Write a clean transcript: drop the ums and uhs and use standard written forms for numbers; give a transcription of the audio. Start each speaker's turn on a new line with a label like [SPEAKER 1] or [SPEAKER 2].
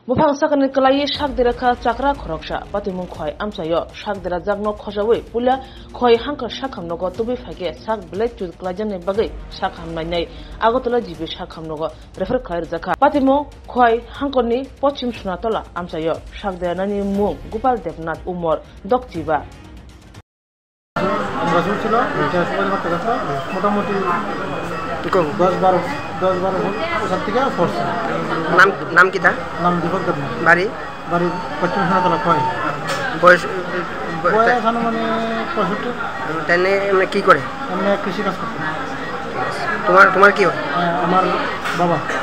[SPEAKER 1] Bufang sakani kelai sak diraka cakra khoroksa patimung khoi amchayo sak dira jagno khosawi pula khoi hangka sakham nogo tubi phage sak blade tu klajan ne bagai sakham nai agotola jibi sakham nogo refer khair jaka patimung khoi hangkoni pochim sunatola amchayo sak dira nani mung Gopal Devnath umor dokjiba
[SPEAKER 2] আমরা শুনছিল এটা সবাই করতে গেছে মোটামুটি 10-12 বছর থেকে পড়ছে।
[SPEAKER 3] নাম কি তার?
[SPEAKER 2] নাম দীপক দেবনাথ।
[SPEAKER 3] বাড়ি
[SPEAKER 2] পশ্চিম সোনাতলা কয়
[SPEAKER 3] বয়স
[SPEAKER 2] এখানে মানে 65।
[SPEAKER 3] তাহলে কি করে?
[SPEAKER 2] এমনি কৃষি কাজ করতে।
[SPEAKER 3] তোমার কি হয়?
[SPEAKER 2] আমার বাবা।